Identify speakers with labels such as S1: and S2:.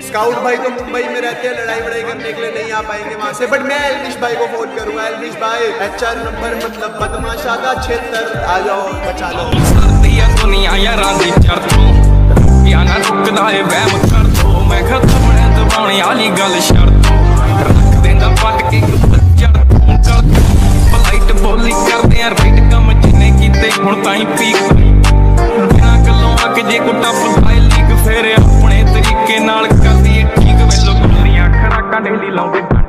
S1: Scout भाई तो मुंबई में रहते हैं, लड़ाई वड़ाई करने के लिए नहीं आ पाएंगे वहां से, बट मैं एल्विश भाई को फोन करूंगा। एल्विश भाई HR नंबर मतलब बदमाशा का 76, आ जाओ बचा लो।
S2: दुनिया यारां दी चरतों या ना रुकदा है वहम कर दो, मैं खत्म है दबाने वाली गल शर्त रख देंदा पट के चढ़ पलाइट बोली करदे आ राइट कम जिन्ने कीते हुण ताईं पीक बिना गल्लों आके जे को टप फाइल लीक फेर अपने तरीके नाल करदी ठीक वेलो गोलियां खराकां डेली लाउंदे।